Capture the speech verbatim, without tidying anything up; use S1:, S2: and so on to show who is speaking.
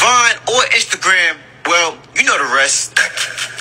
S1: Vine or Instagram, well, you know the rest.